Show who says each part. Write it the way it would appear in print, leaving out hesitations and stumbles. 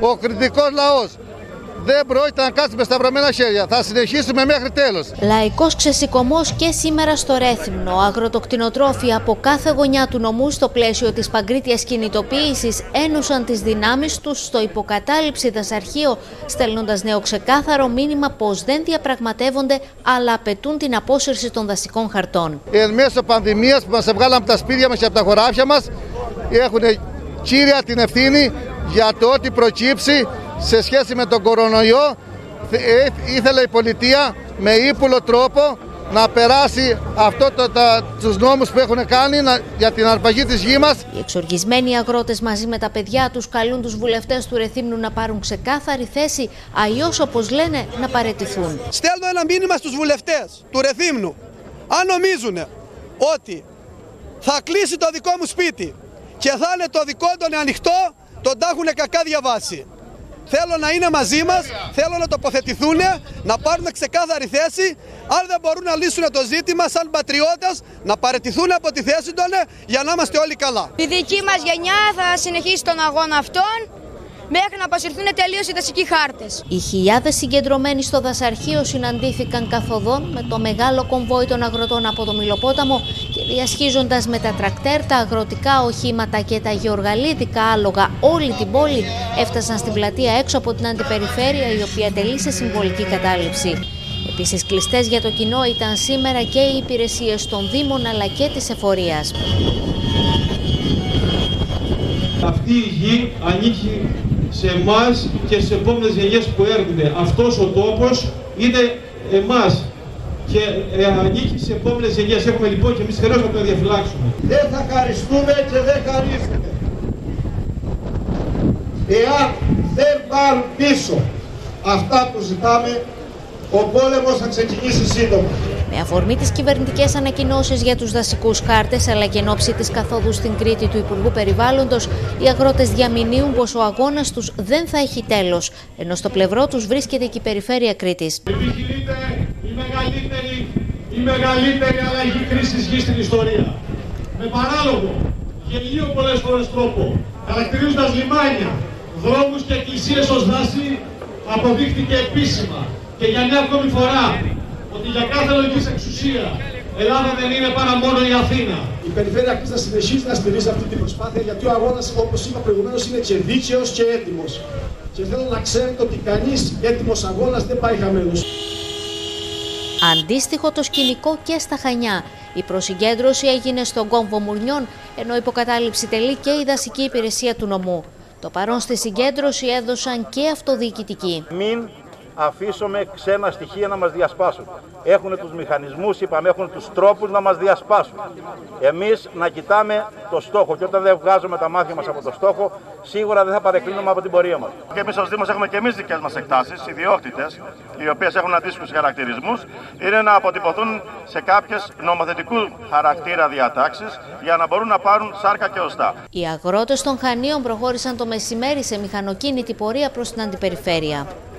Speaker 1: υποκριτικός λαός. Δεν πρόκειται να κάτσει με σταυρωμένα χέρια. Θα συνεχίσουμε μέχρι τέλος.
Speaker 2: Λαϊκός ξεσηκωμός και σήμερα στο Ρέθυμνο. Αγροτοκτηνοτρόφοι από κάθε γωνιά του νομού στο πλαίσιο της παγκρίτιας κινητοποίησης ένωσαν τις δυνάμεις τους στο υποκατάληψη δασαρχείο, στέλνοντας νέο ξεκάθαρο μήνυμα πως δεν διαπραγματεύονται αλλά απαιτούν την απόσυρση των δασικών χαρτών.
Speaker 1: Εν μέσω πανδημίας που μας έβγάλαν από τα σπίτια μας και από τα χωράφια μας, έχουν κύρια την ευθύνη για το ότι προκύψει σε σχέση με τον κορονοϊό. Ήθελε η πολιτεία με ύπουλο τρόπο να περάσει τους νόμους που έχουν κάνει για την αρπαγή της γης μας.
Speaker 2: Οι εξοργισμένοι αγρότες μαζί με τα παιδιά τους καλούν τους βουλευτές του Ρεθύμνου να πάρουν ξεκάθαρη θέση, αλλιώς όπως λένε να παραιτηθούν.
Speaker 3: Στέλνω ένα μήνυμα στους βουλευτές του Ρεθύμνου. Αν νομίζουν ότι θα κλείσει το δικό μου σπίτι και θα είναι το δικό των ανοιχτό, τον τα έχουν κακά διαβάσει. Θέλω να είναι μαζί μας, θέλω να τοποθετηθούν, να πάρουν ξεκάθαρη θέση. Αν δεν μπορούν να λύσουν το ζήτημα σαν πατριώτες, να παραιτηθούν από τη θέση των για να είμαστε όλοι καλά.
Speaker 4: Η δική μας γενιά θα συνεχίσει τον αγώνα αυτόν μέχρι να αποσυρθούν τελείως οι δασικοί χάρτες.
Speaker 2: Οι χιλιάδες συγκεντρωμένοι στο δασαρχείο συναντήθηκαν καθοδόν με το μεγάλο κομβόι των αγροτών από το Μυλοπόταμο και διασχίζοντας με τα τρακτέρ, τα αγροτικά οχήματα και τα γεωργαλίτικα άλογα όλη την πόλη, έφτασαν στην πλατεία έξω από την αντιπεριφέρεια, η οποία τελεί σε συμβολική κατάληψη. Επίσης κλειστές για το κοινό ήταν σήμερα και οι υπηρεσίες των Δήμων αλλά και της εφορίας.
Speaker 5: Αυτή η γη ανήκει σε εμάς και στις επόμενες γενιές που έρχονται. Αυτός ο τόπος είναι εμάς και ανήκει στις επόμενες γενιές. Έχουμε λοιπόν και εμείς χρέος να το διαφυλάξουμε.
Speaker 6: Δεν θα χαριστούμε και δεν χαρίζουμε. Εάν δεν πάρουν πίσω αυτά που ζητάμε, ο πόλεμος θα ξεκινήσει σύντομα.
Speaker 2: Με αφορμή τις κυβερνητικές ανακοινώσεις για τους δασικούς χάρτες αλλά και εν ώψη της καθόδου στην Κρήτη του Υπουργού Περιβάλλοντος, οι αγρότες διαμηνύουν πως ο αγώνας τους δεν θα έχει τέλος, ενώ στο πλευρό τους βρίσκεται και η περιφέρεια Κρήτης.
Speaker 5: Επιχειρείται η μεγαλύτερη αλλαγή κρίσης γης στην ιστορία. Με παράλογο, γελίο πολλές φορές τρόπο, χαρακτηρίζοντας λιμάνια, δρόμους και εκκλησίες ως δάση, αποδείχτηκε επίσημα και για μια ακόμη φορά ότι για κάθε λογική εξουσία Ελλάδα δεν είναι παρά μόνο η Αθήνα.
Speaker 6: Η περιφέρεια Κρήτης θα συνεχίσει να στηρίζει αυτή την προσπάθεια, γιατί ο αγώνας, όπως είπα προηγουμένως, είναι και δίκαιος και έτοιμος. Και θέλω να ξέρετε ότι κανείς έτοιμος αγώνας δεν πάει χαμένος.
Speaker 2: Αντίστοιχο το σκηνικό και στα Χανιά. Η προσυγκέντρωση έγινε στον κόμβο Μουρνιών, ενώ υποκατάληψη τελεί και η δασική υπηρεσία του νομού. Το παρόν στη συγκέντρωση έδωσαν και αυτοδιοικητικοί.
Speaker 7: Μην αφήσουμε ξένα στοιχεία να μας διασπάσουν. Έχουν τους μηχανισμούς, είπαμε, έχουν τους τρόπους να μας διασπάσουν. Εμείς να κοιτάμε το στόχο και όταν δεν βγάζουμε τα μάτια μας από το στόχο, σίγουρα δεν θα παρεκκλίνουμε από την πορεία μας. Και εμείς ως Δήμος έχουμε και εμείς δικές μας εκτάσεις, ιδιόκτητες, οι οποίες έχουν αντίστοιχους χαρακτηρισμούς, είναι να αποτυπωθούν σε κάποιες νομοθετικού χαρακτήρα διατάξεις για να μπορούν να πάρουν σάρκα και οστά.
Speaker 2: Οι αγρότες των Χανίων προχώρησαν το μεσημέρι σε μηχανοκίνητη πορεία προς την αντιπεριφέρεια.